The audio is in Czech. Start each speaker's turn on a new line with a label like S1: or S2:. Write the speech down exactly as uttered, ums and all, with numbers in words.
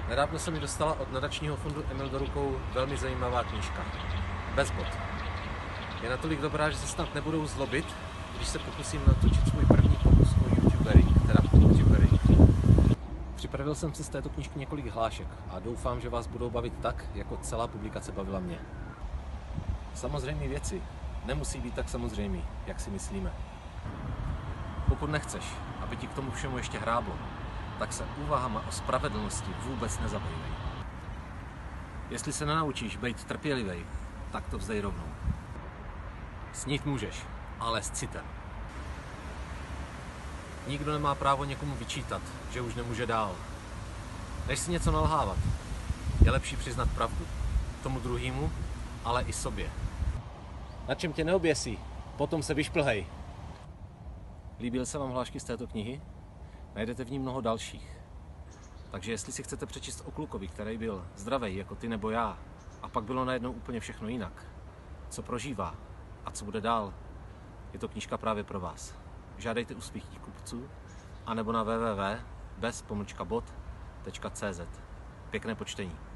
S1: Nedávno se mi dostala od nadačního fondu Emil do rukou velmi zajímavá knížka. Bez bod. Je natolik dobrá, že se snad nebudou zlobit, když se pokusím natočit svůj první pokus o youtubering, teda youtubering. Připravil jsem si z této knížky několik hlášek a doufám, že vás budou bavit tak, jako celá publikace bavila mě. Samozřejmé věci nemusí být tak samozřejmé, jak si myslíme. Pokud nechceš, aby ti k tomu všemu ještě hráblo, tak se úvahama o spravedlnosti vůbec nezabývej. Jestli se nenaučíš být trpělivý, tak to vzdej rovnou. Snít můžeš, ale s citem. Nikdo nemá právo někomu vyčítat, že už nemůže dál. Než si něco nalhávat, je lepší přiznat pravdu. Tomu druhému, ale i sobě. Na čem tě neoběsí, potom se vyšplhej. Líbil se vám hlášky z této knihy? Najdete v ní mnoho dalších. Takže jestli si chcete přečíst o klukovi, který byl zdravej jako ty nebo já, a pak bylo najednou úplně všechno jinak, co prožívá a co bude dál, je to knížka právě pro vás. Žádejte u svých kupců, anebo na w w w tečka bez pomlčka bod tečka c z. Pěkné počtení.